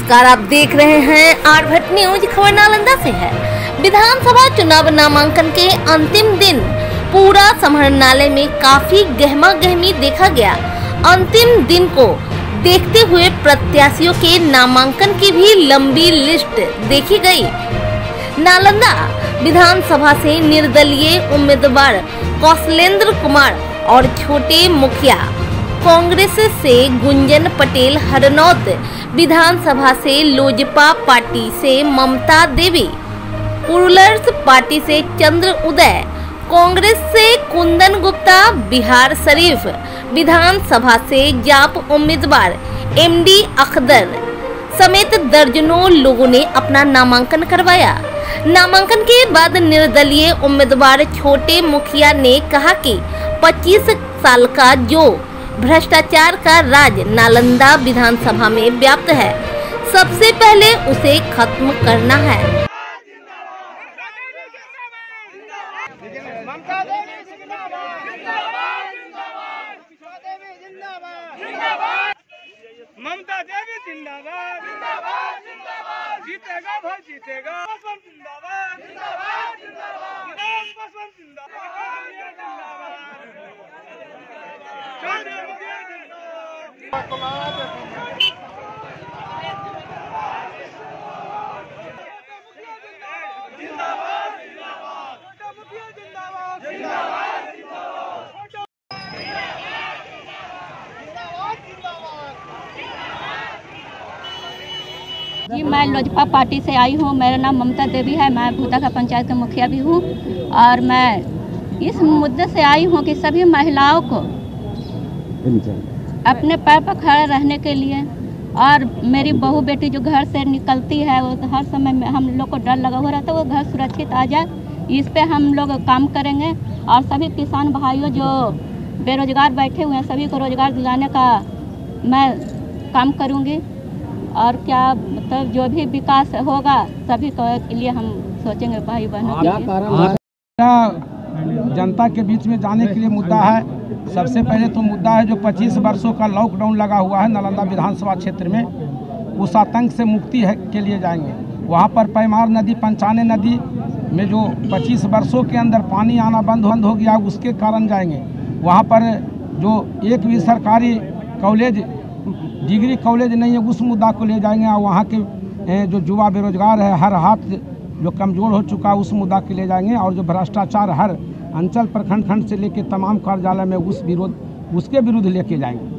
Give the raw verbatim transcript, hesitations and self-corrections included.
नमस्कार, आप देख रहे हैं आर्यभट्ट न्यूज। खबर नालंदा से है। विधानसभा चुनाव नामांकन के अंतिम दिन पूरा समाहरणालय में काफी गहमा गहमी देखा गया। अंतिम दिन को देखते हुए प्रत्याशियों के नामांकन की भी लंबी लिस्ट देखी गई। नालंदा विधानसभा से निर्दलीय उम्मीदवार कौशलेंद्र कुमार और छोटे मुखिया कांग्रेस से गुंजन पटेल, हरनौत विधानसभा से लोजपा पार्टी से ममता देवी, पुरुलर्स पार्टी से चंद्र उदय, कांग्रेस से कुंदन गुप्ता, बिहार शरीफ विधानसभा से जाप उम्मीदवार एमडी अखदर समेत दर्जनों लोगों ने अपना नामांकन करवाया। नामांकन के बाद निर्दलीय उम्मीदवार छोटे मुखिया ने कहा कि पच्चीस साल का जो भ्रष्टाचार का राज नालंदा विधानसभा में व्याप्त है, सबसे पहले उसे खत्म करना है। ममता देवी जिंदाबाद, जीतेगा भाई जीतेगा, जिंदाबाद, जिंदाबाद, जी, मैं लोजपा पार्टी से आई हूँ। मेरा नाम ममता देवी है। मैं भूता का पंचायत का मुखिया भी हूँ और मैं इस मुद्दे से आई हूँ कि सभी महिलाओं को अपने पैर पर खड़े रहने के लिए, और मेरी बहू बेटी जो घर से निकलती है वो हर समय हम लोग को डर लगा हुआ रहता है वो घर सुरक्षित आ जाए, इस पे हम लोग काम करेंगे। और सभी किसान भाइयों जो बेरोजगार बैठे हुए हैं सभी को रोजगार दिलाने का मैं काम करूँगी। और क्या मतलब जो भी विकास होगा सभी के लिए हम सोचेंगे भाई बहनों। जनता के बीच में जाने के लिए मुद्दा है। सबसे पहले तो मुद्दा है जो पच्चीस वर्षों का लॉकडाउन लगा हुआ है नालंदा विधानसभा क्षेत्र में, उस आतंक से मुक्ति है के लिए जाएंगे। वहाँ पर पैमार नदी, पंचाने नदी में जो पच्चीस वर्षों के अंदर पानी आना बंद बंद हो गया, उसके कारण जाएंगे। वहाँ पर जो एक भी सरकारी कॉलेज, डिग्री कॉलेज नहीं है, उस मुद्दा को ले जाएंगे। और वहाँ के जो युवा बेरोजगार है, हर हाथ जो कमज़ोर हो चुका है, उस मुद्दा के ले जाएंगे। और जो भ्रष्टाचार हर अंचल प्रखंड खंड से लेकर तमाम कार्यालय में उस विरोध उसके विरुद्ध लेके जाएंगे।